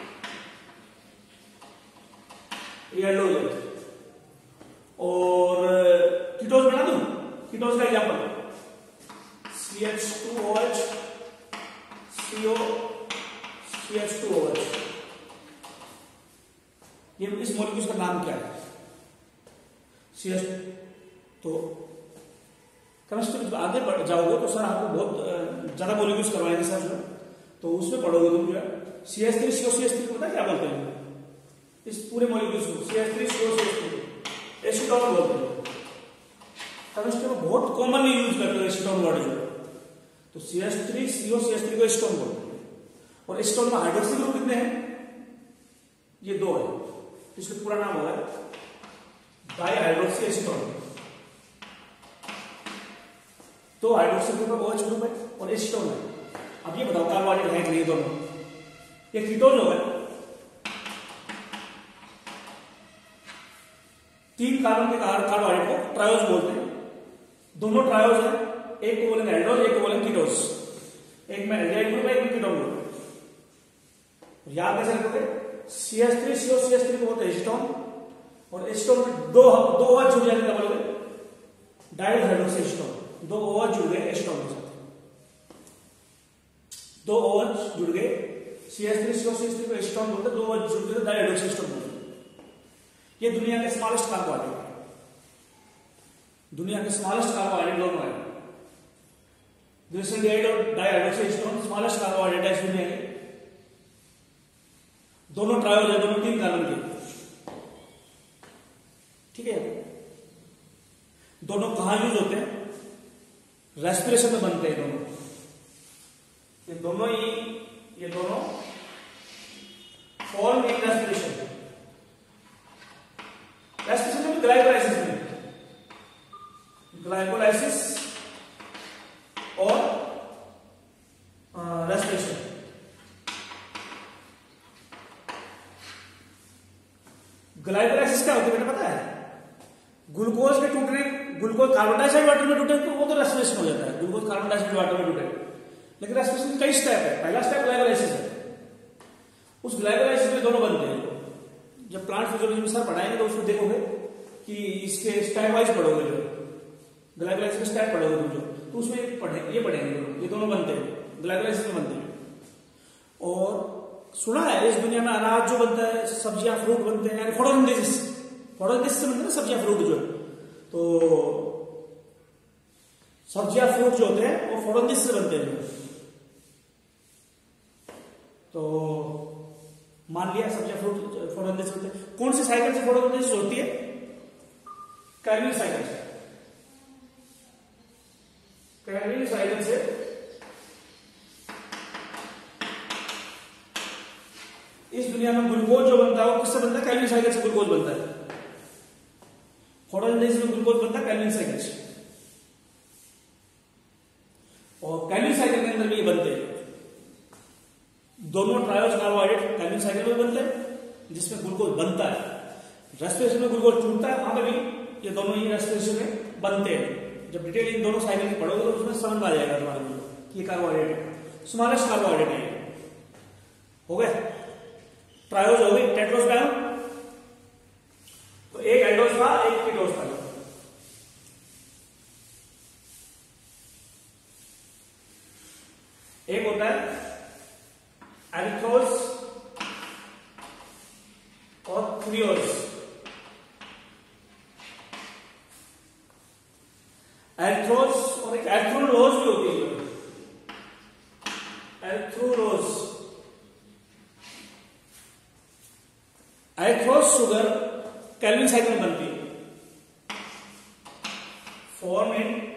ये एल्डोज है। और कीटोस बना दूं, कीटोस का example C H two O H C O C H two O H. ये इस मॉलिक्यूल का नाम क्या है? C H. तो केमिस्ट्री आगे बढ़ जाओगे तो सर आपको बहुत ज्यादा मॉलिक्यूल्स करवाएंगे सर, जो तो उसमें पढ़ोगे तुम जो है C H three C O C H three पता क्या बोलते हैं इस पूरे मॉलिक्यूल्स को? C H three C O C H three acetone बोलते हैं। केमिस्ट्री में बहुत कॉमनली यूज करते हैं एसीटोन वर्ड जो। तो C H three C O C H three को एसीटोन बोलते हैं। और एसीटोन में हाइड्रोक्सिल ग्रुप कितने हैं? ये दो है, इसका पूरा नाम होगा डाई हाइड्रोक्सी एसीटोन। तो हाइड्रोक्सिल ग्रुप में OH ग्रुप है और एसीटोन है। अब ये बताओ कार्बोहाइड्रेट है कि नहीं दोनों? ये कीटोन हो गए, तीन कार्बन के कार्बोहाइड्रेट को ट्रायोस बोलते हैं। दोनों ट्रायोज है, एक को बोलेंगे एल्डोज, एक को बोलेंगे कीटोज। एक में एल्डिहाइड ग्रुप है, एक में कीटोन ग्रुप है। याद कैसे रखोगे? C H three C O C H three को बोलते हैं एसीटोन, और एसीटोन में दो दो OH जुड़ जाएंगे, क्या बोलोगे? Di hydroxy acetone. दो OH जुड़ गए एसीटोन के साथ, दो OH जुड़ गए, C H three C O C H three को एसीटोन बोलते हैं, दो OH जुड़ गए डाइल हाइड्रोक्सी एसीटोन बोलते हैं। ये दुनिया के स्मॉलेस्ट कार्बोहाइड्रेट है, दुनिया के स्मॉलेस्ट कार्बोहाइड्रेट दोनों है। ग्लिसरीन और डाइहाइड्रोक्सी एसीटोन स्मॉलेस्ट कार्बोहाइड्रेट है इस दुनिया के। दोनों ट्रायोज है, दोनों तीन कार्बन के, ठीक है। दोनों कहां यूज होते हैं? रेस्पिरेशन में बनते हैं दोनों, ये दोनों ही ये दोनों फॉर्म इन रेस्पिरेशन। रेस्पिरेशन में ग्लाइकोलाइसिस में, ग्लाइकोलाइसिस और रेस्पिरेशन। ग्लाइकोलाइसिस क्या होती है बेटा पता है? ग्लूकोज के टूटने, ग्लूकोज कार्बन डाइऑक्साइड वाटर में टूटे तो वो तो रेस्पिरेशन हो जाता है, ग्लूकोज कार्बन डाइऑक्साइड वाटर में टूटे। लेकिन रेस्पिरेशन कई स्टेप है, पहला स्टेप ग्लाइकोलाइसिस है। उस ग्लाइकोलाइसिस में दोनों बनते हैं। जब प्लांट फिजियोलॉजी में सर पढ़ाएंगे तो उसमें देखोगे कि इसके स्टेप वाइज पढ़ोगे, जो ग्लाइकोलाइसिस के स्टेप पढ़ोगे तुम जो, तो उसमें पढ़े ये पढ़ेंगे, ये दोनों बनते हैं, ग्लाइकोलाइसिस में बनते हैं। और सुना है इस दुनिया में अनाज जो बनता है, सब्जियां फ्रूट बनते हैं, यानी फोटोसिंथेसिस, फोटोसिंथेसिस से बनते हैं ना सब्जियां फ्रूट जो, तो सब्जियां फ्रूट जो होते हैं वो फोटोसिंथेसिस से बनते हैं। तो मान लिया सब्जियां फ्रूट फोटोसिंथेसिस होते हैं। कौन सी साइकिल से फोटोसिंथेसिस होती है? कैल्विन साइकिल से। कैल्विन साइकिल से इस दुनिया में ग्लूकोज जो बनता है वो किससे बनता है? कैल्विन साइकिल से ग्लूकोज बनता है। फोटोसिंथेसिस में ग्लूकोज बनता है कैल्विन साइकिल से, और कैल्विन साइकिल के अंदर भी ये बनते हैं। दोनों ट्रायोज कार्बोहाइड्रेट कैल्विन साइकिल में बनते हैं, जिसमें ग्लूकोज बनता है। रेस्पिरेशन में ग्लूकोज टूटता है, वहां पर भी ये दोनों ही रेस्पिरेशन में बनते हैं। जब डिटेल इन दोनों साइकिल की पढ़ोगे तो उसमें समझ आ जाएगा तुम्हारे को ये कार्बोहाइड्रेट स्मॉलेस्ट कार्बोहाइड्रेट है। हो गए ट्रायोज, हो गई टेट्रोज का। तो एक एल्डोज था, एक कीटोज था। एक होता है एरिथ्रोज और थ्रियोज। एरिथ्रोज और एक एरिथ्रोलोज भी होती है, erythrulose. Erythrose sugar Calvin cycle में बनती है, फॉर्म इन